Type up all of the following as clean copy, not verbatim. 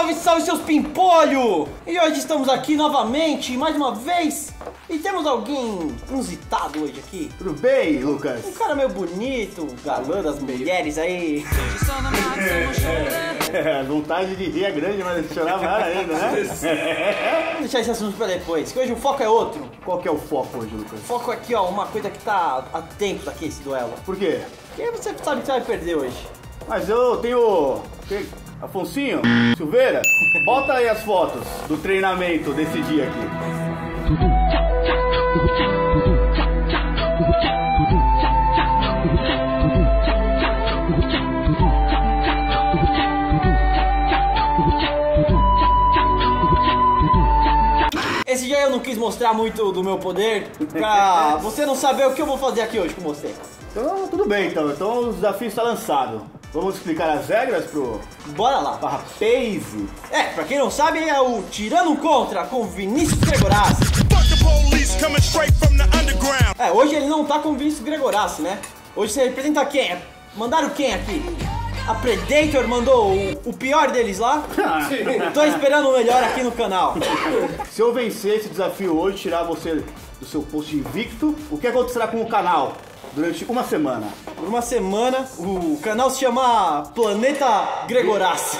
Salve, salve, seus pimpolho! E hoje estamos aqui novamente, mais uma vez. E temos alguém inusitado hoje aqui. Tudo bem, Lucas? Um cara meio bonito, um galã das mulheres aí. A vontade de rir é grande, mas de chorar vai ainda, né? Vamos deixar esse assunto pra depois, que hoje o foco é outro. Qual que é o foco hoje, Lucas? O foco aqui, ó, uma coisa que tá há tempo aqui, esse duelo. Por quê? Porque você sabe que você vai perder hoje. Mas eu tenho... Afonsinho, Silveira, bota aí as fotos do treinamento desse dia aqui. Esse dia eu não quis mostrar muito do meu poder, pra você não saber o que eu vou fazer aqui hoje com você. Então, tudo bem, então o desafio está lançado. Vamos explicar as regras pro... Bora lá. Paze. Pra quem não sabe, é o Tirando Contra com Vinícius Gregorassi. Hoje ele não tá com o Vinícius Gregorassi, né? Hoje você representa quem? Mandaram quem aqui? A Predator mandou o pior deles lá. Tô esperando o melhor aqui no canal. Se eu vencer esse desafio hoje, tirar você do seu posto invicto, o que acontecerá com o canal durante uma semana? Por uma semana, o canal se chama Planeta Gregorassi.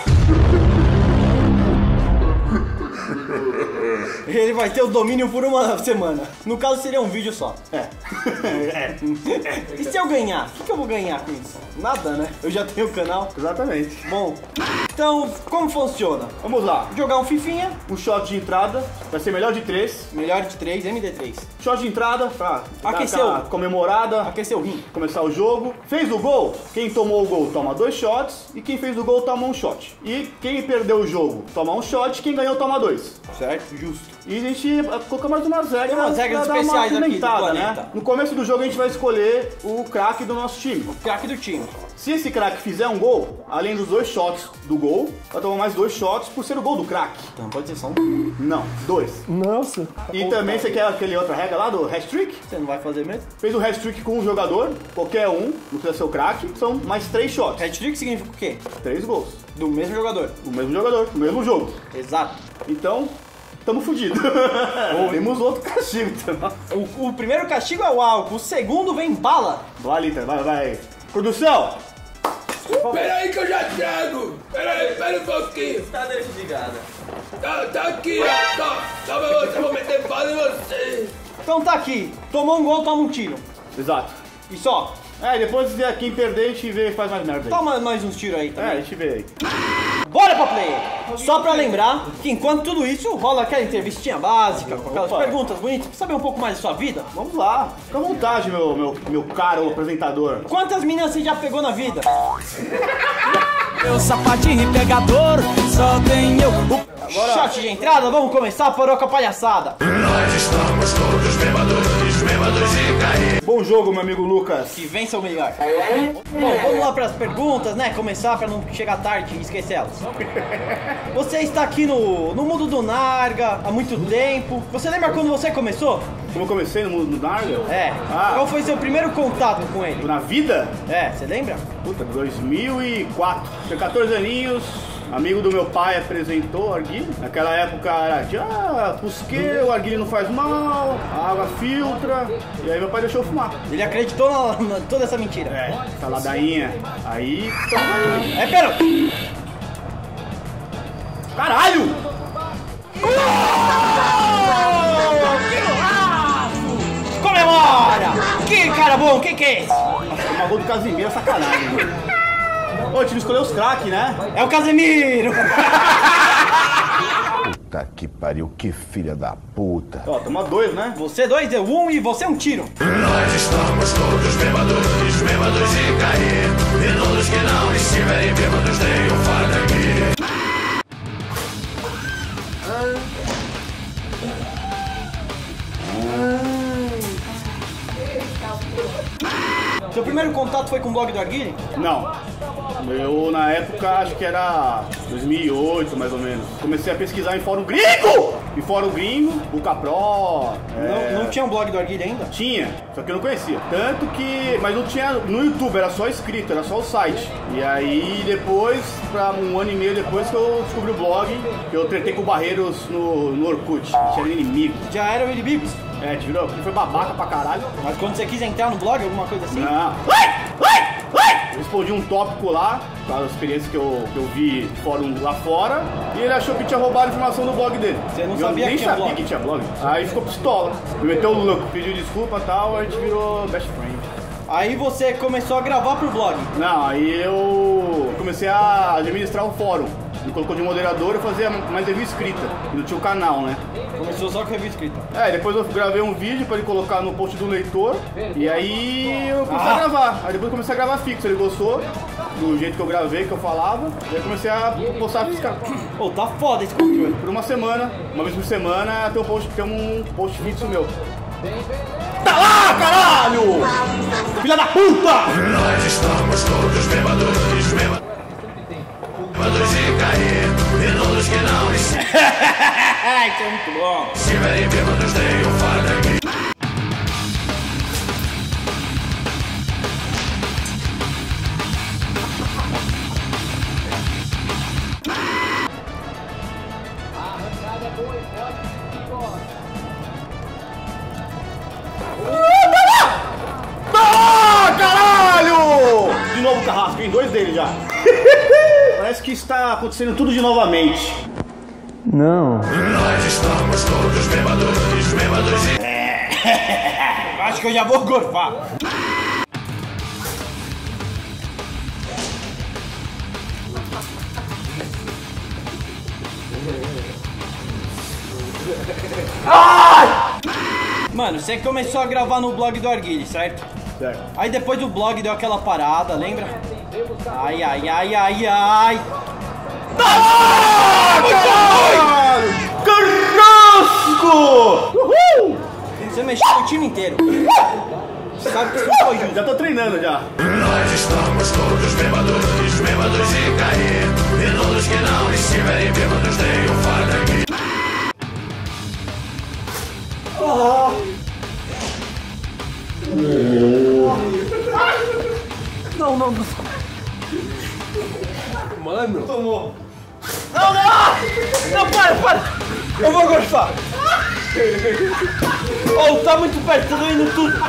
Ele vai ter o domínio por uma semana. No caso, seria um vídeo só. E se eu ganhar? O que eu vou ganhar com isso? Nada, né? Eu já tenho o canal. Exatamente. Bom, então, como funciona? Vamos lá. Jogar um fifinha. Um shot de entrada. Vai ser melhor de 3. Melhor de 3, MD3. Shot de entrada pra Aqueceu. dar comemorada. Aqueceu o rim. Começar o jogo. Fez o gol. Quem tomou o gol toma 2 shots. E quem fez o gol toma um shot. E quem perdeu o jogo toma um shot. Quem ganhou toma 2. Certo? Justo. E a gente coloca mais umas regras. Tem umas regras pra dar uma especiais aqui do apimentada, planeta. né? No começo do jogo a gente vai escolher o craque do nosso time. O craque do time. Se esse craque fizer um gol, além dos 2 shots do gol, vai tomar mais 2 shots por ser o gol do craque. Então pode ser só um. Não, 2. Nossa. E também você quer aquele outra regra lá do hat-trick? Você não vai fazer mesmo? Fez o hat-trick com um jogador, qualquer um, não precisa ser o craque, são mais 3 shots. Hat-trick significa o quê? 3 gols. Do mesmo jogador. O mesmo jogador, o mesmo jogo. Exato. Então, tamo fudido. Temos outro castigo. Então. O primeiro castigo é o álcool, o segundo vem bala. Vai, Lita, vai. Produção! Pera aí que eu já trago! Pera um pouquinho! Tá desligada. Tá aqui, ó! Toma você, vou meter bala em você! Então tá aqui. Tomou um gol, toma um tiro. Exato. E só. Depois quem perder, a gente vê faz mais merda aí. Toma mais uns tiros aí A também. gente vê aí. Bora pra play! Só pra lembrar que enquanto tudo isso rola aquela entrevistinha básica, com aquelas perguntas bonitas, pra saber um pouco mais da sua vida. Vamos lá. Fica à vontade, meu caro apresentador. Quantas meninas você já pegou na vida? Meu sapatinho pegador, só tem eu. Agora... Shot de entrada, vamos começar, parou com a palhaçada. Nós estamos todos bêbados de cair. Bom jogo, meu amigo Lucas. Que vença o melhor. Bom, vamos lá pras perguntas, né? Começar pra não chegar tarde e esquecer elas. Você está aqui no mundo do Narga há muito tempo. Você lembra quando você começou? Como eu comecei no mundo do Narga? Qual foi seu primeiro contato com ele? Na vida? Você lembra? Puta, 2004. Tinha 14 aninhos. Amigo do meu pai apresentou o arguile. Naquela época era de porque o arguile não faz mal, a água filtra. E aí meu pai deixou eu fumar. Ele acreditou na toda essa mentira. Essa ladainha. Aí. Pera! Caralho! Comemora! Que cara bom, que é esse? Uma gol do Casimiro é sacanagem, mano. Ô, o time escolheu os craques, né? É o Casemiro! Puta que pariu, que filha da puta. Ó, toma 2, né? Você 2 deu 1 e você 1 tiro. Nós estamos todos bêbados de cair. E todos que não estiverem bêbados tenham fora daqui. Seu primeiro contato foi com o blog do Arguile? Não. Eu, na época, acho que era 2008, mais ou menos. Comecei a pesquisar em fórum gringo! Em fórum gringo, o Capro... Não tinha um blog do Arguilha ainda? Tinha, só que eu não conhecia. Tanto que... Mas não tinha no YouTube, era só escrito, era só o site. E aí, depois, pra um ano e meio depois que eu descobri o blog, que eu tretei com o Barreiros no Orkut. A gente era inimigo. Já eram inimigos? É, te virou? Ele foi babaca pra caralho. Mas quando você quis entrar no blog, alguma coisa assim? Não. Eu respondi um tópico lá, com a experiência que eu vi fórum lá fora, e ele achou que tinha roubado a informação do blog dele. Você não sabia que tinha blog? Que tinha blog. Aí ficou pistola. Me meteu o louco, pediu desculpa e tal, a gente virou best friend. Aí você começou a gravar pro blog? Não, aí eu comecei a administrar o fórum. Me colocou de moderador e fazia mais review escrita. Não tinha o canal, né? Começou só com review escrita. É, depois eu gravei um vídeo pra ele colocar no post do leitor. E aí eu comecei a gravar. Aí depois eu comecei a gravar fixo. Ele gostou do jeito que eu gravei, que eu falava. E aí comecei a postar fixo. Pô, tá foda esse controle. Por uma semana, uma vez por semana, tem um post fixo meu. Tá lá, caralho! Filha da puta! Nós estamos todos bêbados e cair, e todos que não Isso é muito bom. estiverem bêbados, tenham fora daqui. Caralho! De novo o carrasco, tem 2 deles já. Parece que está acontecendo tudo de novamente. Nós estamos todos bêbados e Acho que eu já vou gorfar. Mano, você começou a gravar no blog do Arguile, certo? Certo. Aí depois do blog deu aquela parada, lembra? Ai, ai, ai, ai, ai. Caralho! Carrasco! Uhul! Você mexeu com o time inteiro. Você sabe que isso não foi justo. Já tô treinando já. nós estamos todos bêbados e cair, e todos que não estiverem bêbados, tenham fora daqui. Não. Mano, Tomou. Não, para. Eu vou gorfar. Oh, tá muito perto, tá doendo tudo.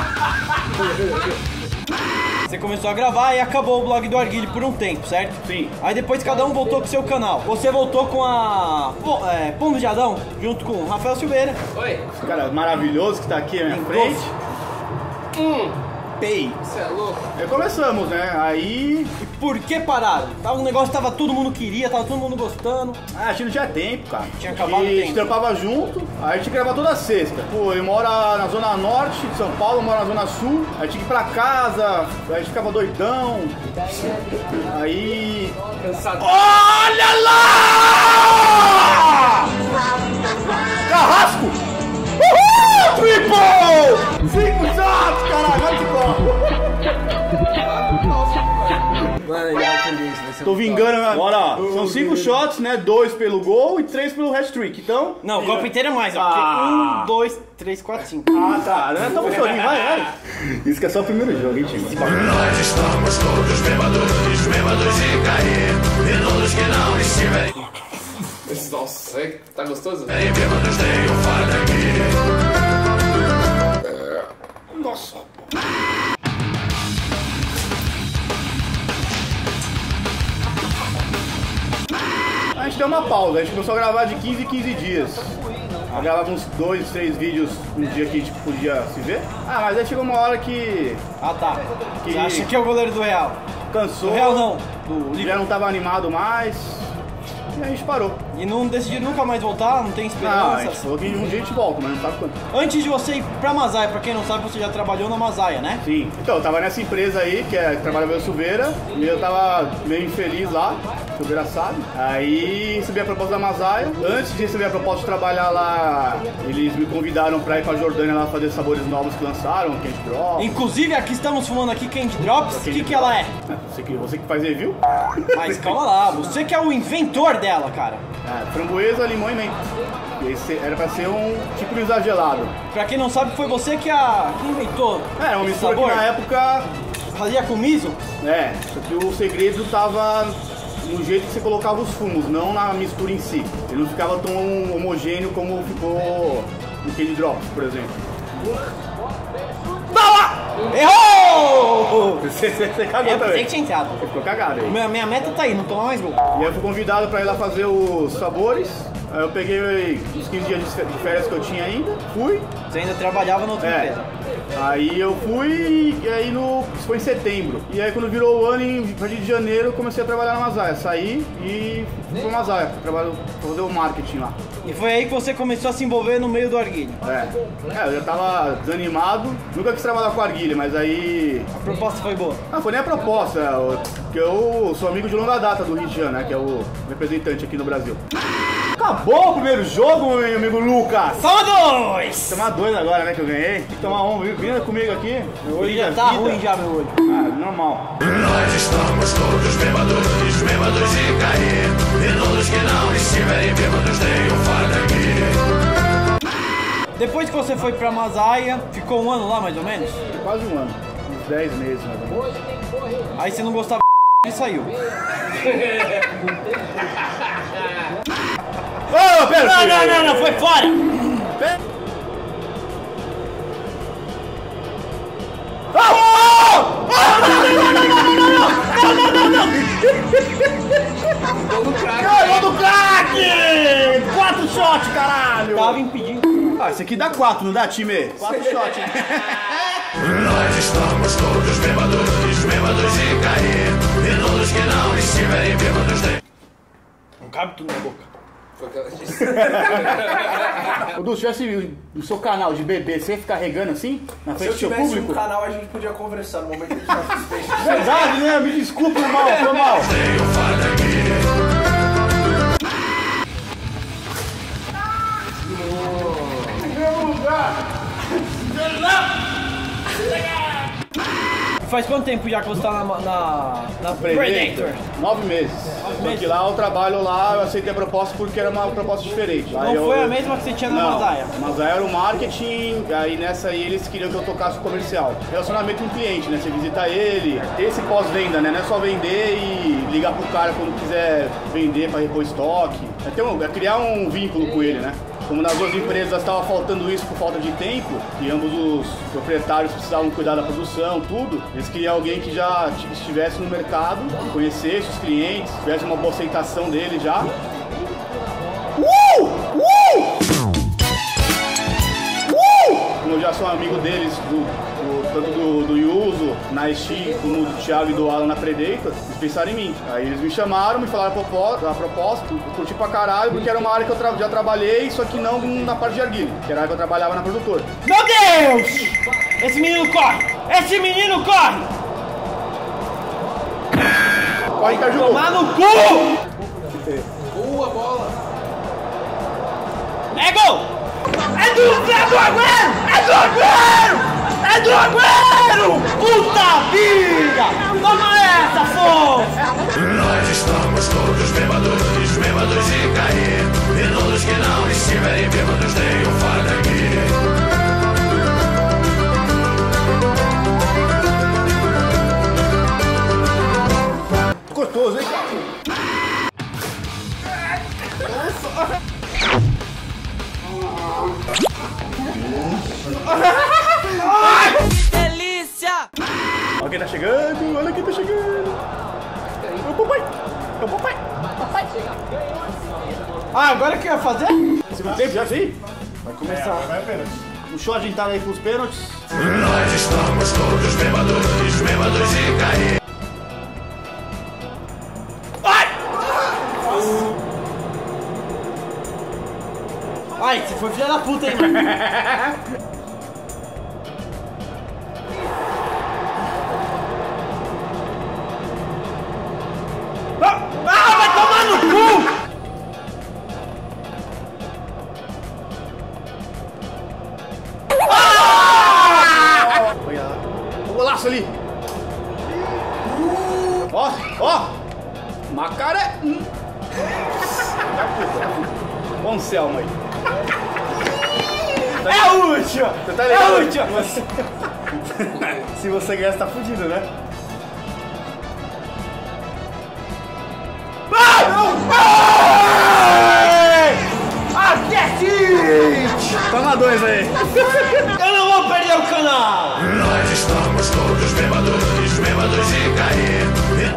Você começou a gravar e acabou o blog do Arguile por um tempo, certo? Sim. Aí depois cada um voltou com o seu canal. Você voltou com a Pombo de Adão, junto com o Rafael Silveira. oi, Esse cara maravilhoso que tá aqui à minha Tem frente. Pei. você é louco? Aí começamos, né? Aí. E por que pararam? Tava um negócio que tava todo mundo queria, tava todo mundo gostando. A gente não tinha tempo, cara. Tinha acabado o A gente tempo. trampava junto, aí a gente gravava toda sexta. Pô, eu moro na zona norte de São Paulo, eu moro na zona sul. Aí tinha que ir pra casa, aí a gente ficava doidão. Aí. Cansado. Olha lá! Carrasco! Uhul! Triple! 5 shots, caralho! Vai que Mano, ele vai entender isso, vai ser Tô vingando, né? Bora! São 5 shots, né? 2 pelo gol e 3 pelo hat-trick. Então. Não, o copo inteiro é mais, ó. Porque 1, 2, 3, 4, 5. Ah, tá. Não é tão chorinho, vai. Isso que é só o primeiro jogo, hein, time? Nós estamos todos bêbados e cair, e todos que não estiverem Nossa, tá gostoso? bêbados, tenham fora daqui. Nossa. A gente deu uma pausa, a gente começou a gravar de 15 em 15 dias. Eu gravava uns 2, 3 vídeos no dia que a gente podia se ver. Ah, mas aí chegou uma hora que Ah, tá. Que- Você acha que é o goleiro do Real? cansou, Do Real não, do já Liverpool. não tava animado mais. E a gente parou. E não decidiu nunca mais voltar, não tem Não, a gente esperança. falou que um dia a gente volta, mas não sabe quando. Antes de você ir pra Masaia, pra quem não sabe, você já trabalhou na Masaia, né? Sim. Então, eu tava nessa empresa aí, que trabalha com Silveira, e eu tava meio infeliz lá. que o Beira sabe. Aí recebi a proposta da Masaya. Antes de receber a proposta de trabalhar lá, eles me convidaram pra ir pra Jordânia lá fazer sabores novos que lançaram, Candy Drops. Inclusive, aqui estamos fumando aqui Candy Drops. O que ela é? Você que faz review? Mas calma lá, você que é o inventor dela, cara. Framboesa, limão e menta. E esse era pra ser um tipo de exagelado. Pra quem não sabe, foi você que inventou. É uma esse mistura sabor. que na época... Fazia com miso? Só que o segredo tava no jeito que você colocava os fumos, não na mistura em si. Ele não ficava tão homogêneo como ficou no Candy Drops, por exemplo. Errou! Você cagou Eu pensei também. que tinha entrado. Você ficou cagado aí. Minha meta tá aí, não tomar mais gol. E aí eu fui convidado pra ir lá fazer os sabores. Aí eu peguei os 15 dias de férias que eu tinha ainda, fui. Você ainda trabalhava na outra empresa. Aí eu fui, e aí isso foi em setembro. E aí quando virou o ano, em partir de janeiro, eu comecei a trabalhar na Masaya. Saí e fui pra Masaya, pra fazer o marketing lá. E foi aí que você começou a se envolver no meio do arguilho. Eu já tava desanimado, nunca quis trabalhar com arguilha, mas aí... A proposta foi boa. Não, foi nem a proposta, porque eu sou amigo de longa data do Rio de Janeiro, né, que é o representante aqui no Brasil. Acabou o primeiro jogo, meu amigo Lucas! Toma dois! Tomar 2 agora, né, que eu ganhei. Tem que tomar um, vinha comigo aqui. Meu olho já tá ruim já, meu olho. Normal. Nós estamos todos bêbados de cair. E todos que não estiverem bêbados tenham fora daqui. Depois que você foi pra Masaya, ficou um ano lá mais ou menos? Foi quase um ano, uns 10 meses mais ou menos. Aí você não gostava e saiu. Ô, pera! Não, foi fora! Ganhou do craque! 4 shots, caralho! Tava impedindo. Esse aqui dá 4, não dá, time? 4 shots. Nós estamos todos bêbados de cair. E todos que não estiverem bêbados tenham. Não cabe tudo na boca. Foi o que ela disse. Ô, Du, se tivesse no seu canal de bebê, você ia ficar regando assim? Na Se frente eu do seu tivesse público? um canal, a gente podia conversar no momento que a gente tá suspeito. Verdade, né? Me desculpa, irmão, foi mal. Tenham fora daqui. Faz quanto tempo já que você tá na Predator? 9 meses. Porque lá eu trabalho lá, eu aceitei a proposta porque era uma proposta diferente. Não foi a mesma que você tinha na Masaya? Masaya era o marketing, aí nessa aí eles queriam que eu tocasse o comercial. Relacionamento com o cliente, né? Você visita ele, ter esse pós-venda, né? Não é só vender e ligar pro cara quando quiser vender pra repor estoque. É criar um vínculo com ele, né? Como nas duas empresas estava faltando isso por falta de tempo, e ambos os proprietários precisavam cuidar da produção, tudo, eles queriam alguém que já estivesse no mercado, que conhecesse os clientes, tivesse uma boa aceitação dele já. Como eu já sou amigo deles, tanto do Yuzo, na Steam, como do Thiago e do Alan na Predator, eles pensaram em mim. Aí eles me chamaram, me falaram a proposta, eu curti pra caralho, porque era uma área que eu já trabalhei, só que não na parte de arguilha, que era a área que eu trabalhava na produtora. Meu Deus! Esse menino corre! Esse menino corre! Corre, Caju! Tomar no cu! Boa bola! É gol! É do Agüero! É do Agüero! É do Agüero! Puta vida! Toma essa, fofo! Nós estamos todos bêbados de cair. E todos que não estiverem bêbados tenham fora daqui. Gostoso, hein, cara? Delícia! Olha quem tá chegando, olha quem tá chegando. É o papai, é o papai. Ah, agora o que eu ia fazer? Segundo tempo, já sei? Vai começar. Um shot de entrada aí pros pênaltis. Nós estamos todos bêbados de cair. Ai, você foi filha da puta, hein, mano? Vai Põe um Selma aí. É a última! Você tá É ligado? a última! Se você ganhar, você tá fudido, né? Aquece! Toma dois aí. Eu não vou perder o canal! Nós estamos todos bêbados de cair.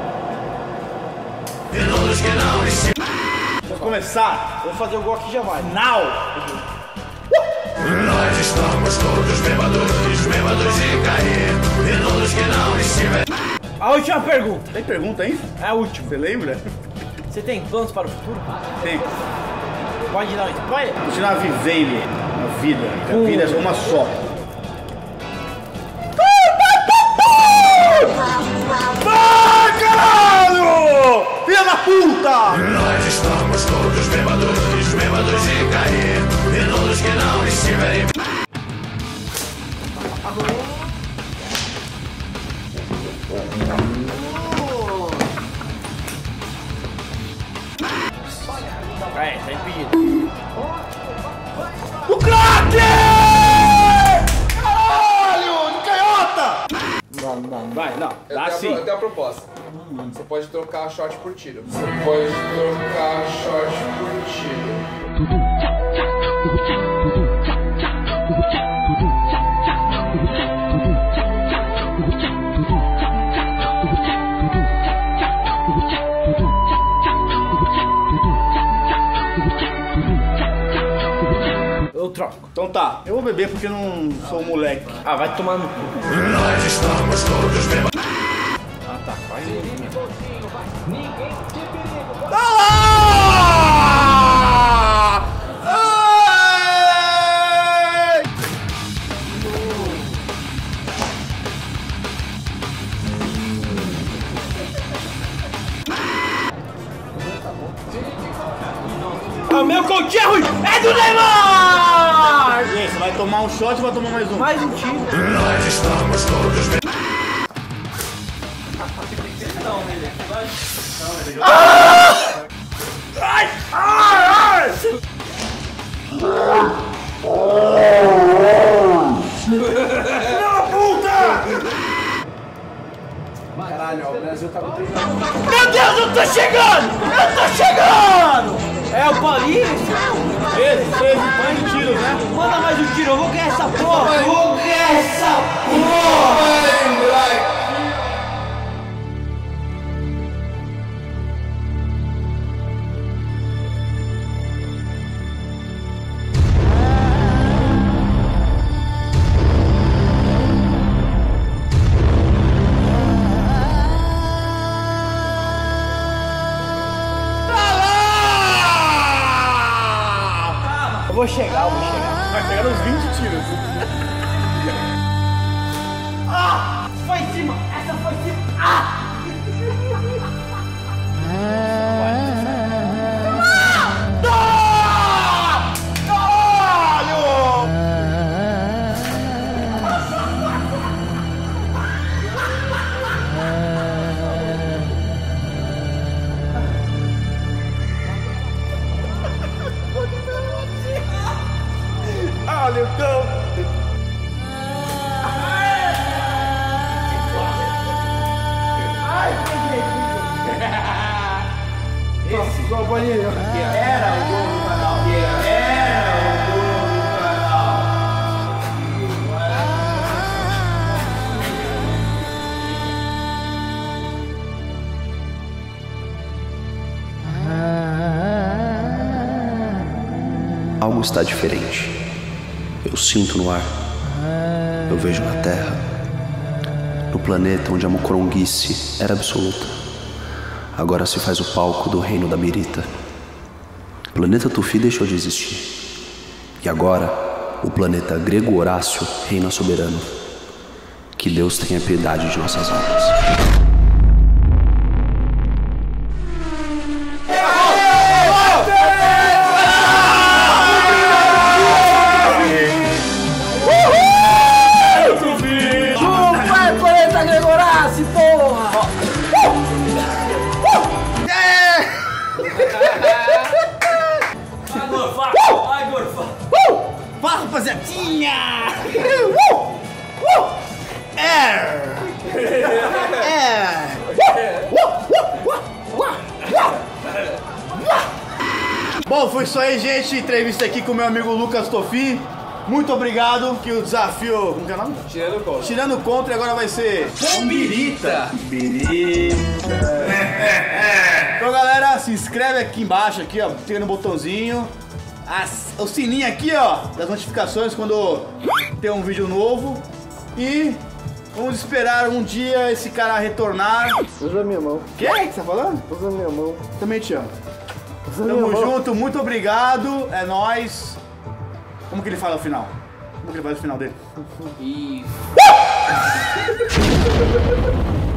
E todos que não estiveram. Vamos começar. Vou fazer o gol aqui já vai. Now. Nós estamos todos bêbados de cair. E todos que não estiveram. A última pergunta. Tem pergunta aí? É a última. Você lembra? Você tem planos para o futuro? Tem. Pode dar um spoiler? Continuar vivendo a vida. Que a vida é uma só. Vai, caralho! Filha da puta! Nós estamos todos bêbados de cair. E todos que não estiverem. É, tá impedido. O craque! Caralho! De canhota! Não. Vai, não. Dá sim. Eu tenho a proposta. Você pode trocar shot por tiro. Você pode trocar shot por tiro. Eu troco. Então tá, eu vou beber porque eu não sou um moleque. Ah, vai tomar no cu. Nós estamos todos bêbados. Ah, tá. Faz O meu coach é ruim! É do Neymar! E aí, você vai tomar um shot ou vai tomar mais um? Mais um tiro. Nós estamos todos bêbados. Caralho, ó, o Brasil tá muito... Meu Deus, eu tô chegando! Eu tô chegando! É o Paulista? Esse, mais tiros, né? Manda mais um tiro, eu vou ganhar essa porra! Eu vou ganhar essa porra! Eu vou chegar. Vai pegar uns 20 tiros. Ah! Foi em cima! Essa foi em cima! Ah! Olha o campo. Esse igual bolinho. Era o gol do canal. Era o gol do canal. Algo está diferente. Eu sinto no ar. Eu vejo na terra. No planeta onde a mocoronguice era absoluta. Agora se faz o palco do reino da Mirita. O planeta Tufi deixou de existir. E agora, o planeta Grego Horácio reina soberano. Que Deus tenha piedade de nossas almas. Vai, planeta Grego Horácio, porra! Fala, rapaziadinha! Bom, foi isso aí, gente. Entrevista aqui com o meu amigo Lucas Toffi. Muito obrigado, que o desafio... Como que é o nome? Tirando contra. Tirando contra, e agora vai ser... Bombirita. Então, galera, se inscreve aqui embaixo, aqui, ó. Clica no botãozinho. O sininho aqui, ó, das notificações quando tem um vídeo novo. E vamos esperar um dia esse cara retornar. Usa minha mão. O que é que você tá falando? Usa minha mão. Também te amo. Usa minha Tamo mão. junto, muito obrigado. É nóis. Como que ele fala no final? Como que ele faz no final dele? E...